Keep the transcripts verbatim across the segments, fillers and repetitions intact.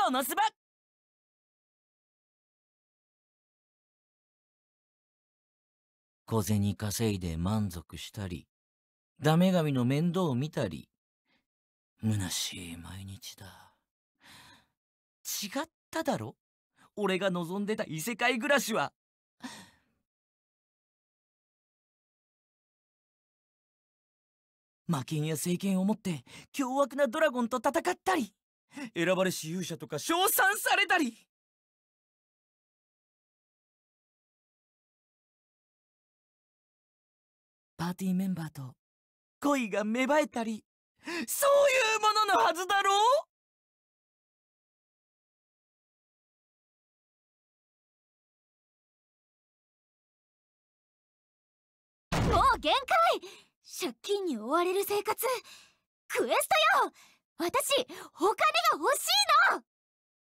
このすば。小銭稼いで満足したり、ダメ神の面倒を見たり、虚しい毎日だ。違っただろ、俺が望んでた異世界暮らしは。魔剣や聖剣を持って凶悪なドラゴンと戦ったり、選ばれし勇者とか称賛されたり。パーティーメンバーと恋が芽生えたり、そういうもののはずだろう。 もう限界。借金に追われる生活。クエストよ、私お金が欲しいの。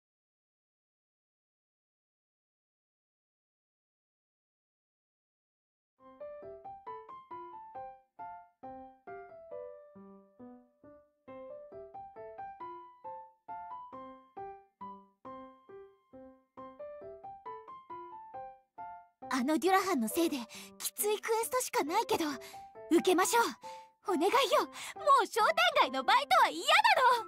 あのデュラハンのせいできついクエストしかないけど受けましょう。お願いよ、もう商店街のバイトは嫌なの。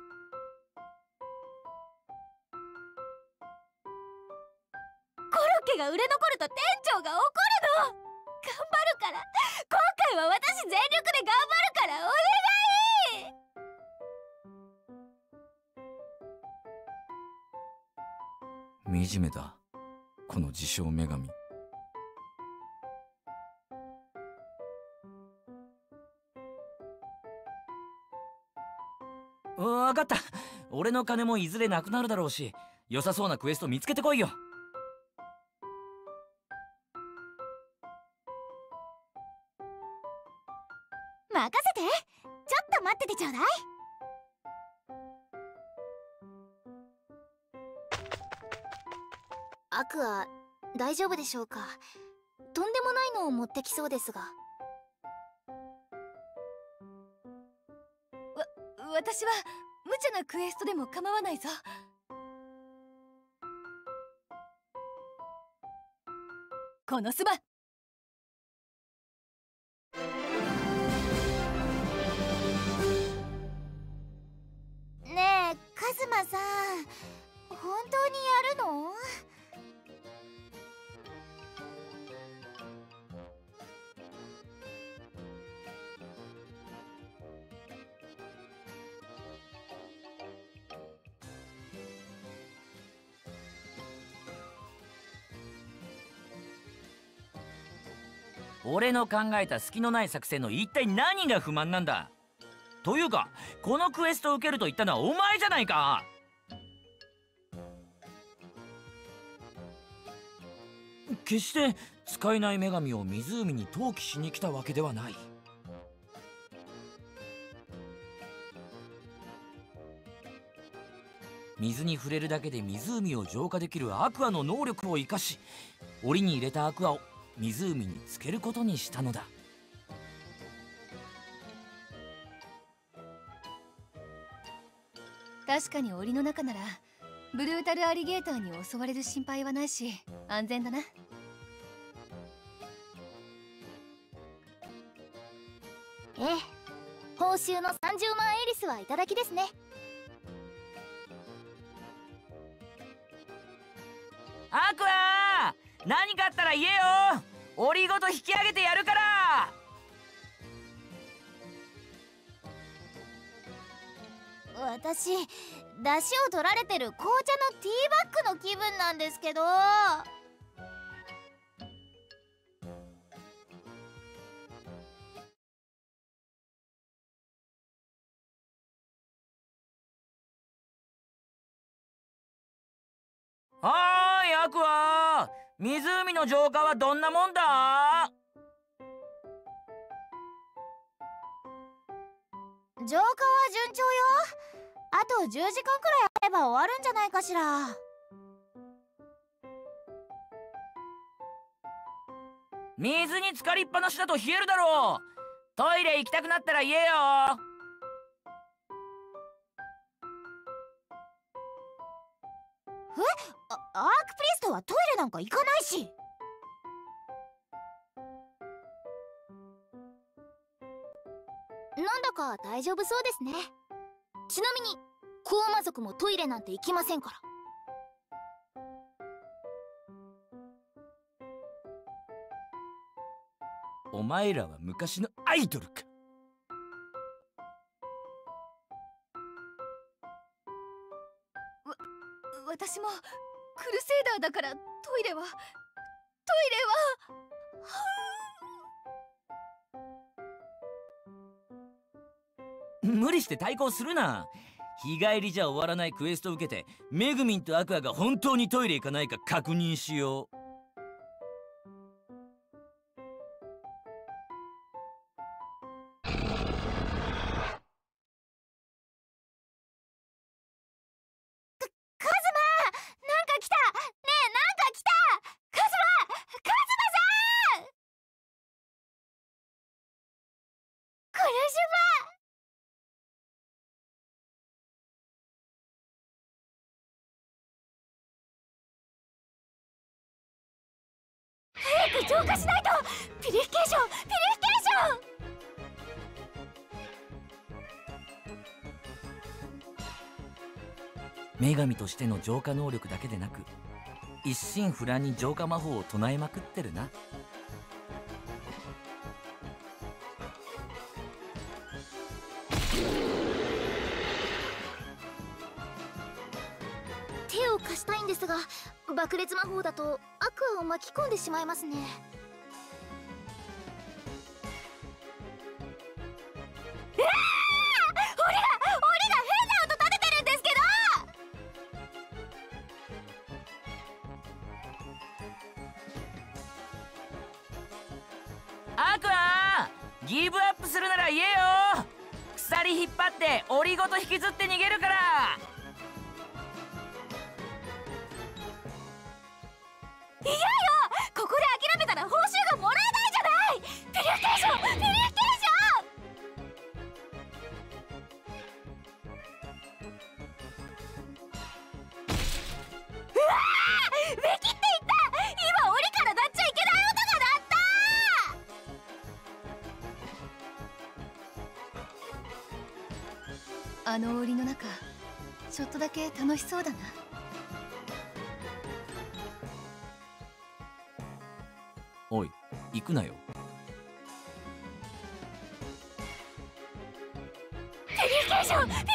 コロッケが売れ残ると店長が怒るの。頑張るから、今回は私全力で頑張るからお願い。 惨めだ、この自称女神。分かった、俺の金もいずれなくなるだろうし、良さそうなクエスト見つけてこいよ。 任せて、ちょっと待っててちょうだい。アクア、大丈夫でしょうか。とんでもないのを持ってきそうですが。わ、私は無茶なクエストでも構わないぞ。このスバ。ねえカズマさん、本当にやるの？ 俺の考えた隙のない作戦の一体何が不満なんだ。というか、このクエストを受けると言ったのはお前じゃないか。決して使えない女神を湖に投棄しに来たわけではない。水に触れるだけで湖を浄化できるアクアの能力を生かし、檻に入れたアクアを湖につけることにしたのだ。 確かに檻の中ならブルータルアリゲーターに襲われる心配はないし安全だな。ええ、報酬のさんじゅうまんエリスはいただきですね。 アクア、何かあったら言えよ。檻ごと引き上げてやるから。 私、出汁を取られてる紅茶のティーバッグの気分なんですけど。 はーい、アクア、湖の浄化はどんなもんだ？ 浄化は順調よ。あとじゅうじかんくらいあれば終わるんじゃないかしら。 水に浸かりっぱなしだと冷えるだろう。トイレ行きたくなったら言えよ。 あアークプリストはトイレなんか行かないし。 なんだか大丈夫そうですね。ちなみにコウマ族もトイレなんて行きませんから。 お前らは昔のアイドルか。 わ私もクルセイダーだからトイレはトイレは無理して対抗するな。日帰りじゃ終わらないクエストを受けてメグミンとアクアが本当にトイレ行かないか確認しよう。 早く浄化しないと。ピュリフィケーションピュリフィケーション。 女神としての浄化能力だけでなく一心不乱に浄化魔法を唱えまくってるな。 手を貸したいんですが、爆裂魔法だとアクアを巻き込んでしまいますね。 うわー！俺が俺が変な音立ててるんですけど。 アクアギブアップするなら言えよ。鎖引っ張ってオリごと引きずって逃げるから。 いやよ、ここで諦めたら報酬がもらえないじゃない。ピュリフィケーションピュリフィケーション。うわー、めきっていった。今檻から鳴っちゃいけない音が鳴った。あの檻の中ちょっとだけ楽しそうだな。 おい、行くなよ。 ピュリフィケーションピュリフィケーションピュリフィケーシ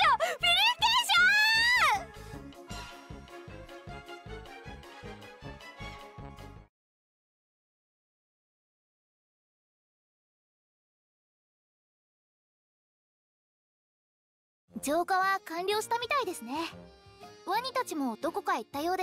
ョン。浄化は完了したみたいですね。ワニたちもどこか行ったようです。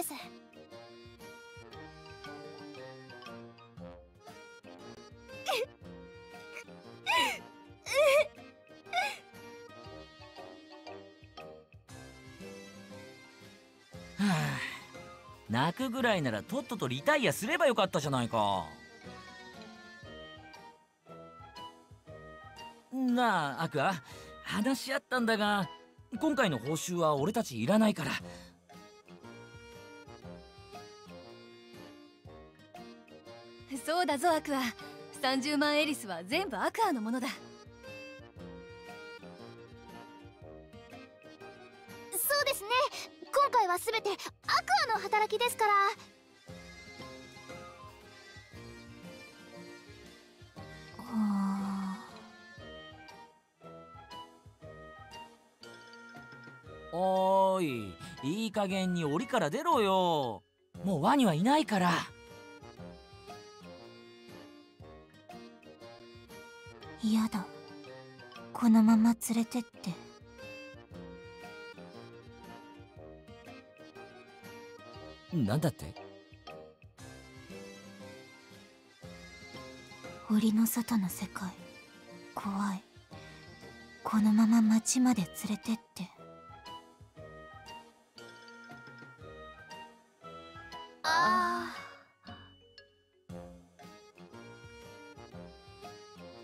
はあ、泣くぐらいならとっととリタイアすればよかったじゃないか。なあアクア、話し合ったんだが今回の報酬は俺たちいらないから。 そうだぞアクア。さんじゅうまんエリスは全部アクアのものだ。 そうですね、今回は全てアクアの働きですから。 おーい、いい加減に檻から出ろよ。もうワニはいないから。 嫌だ、このまま連れてって。 なんだって？ 檻の外の世界怖い。このまま町まで連れてって。 ああ、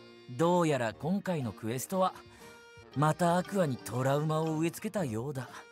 どうやら今回のクエストはまたアクアにトラウマを植え付けたようだ。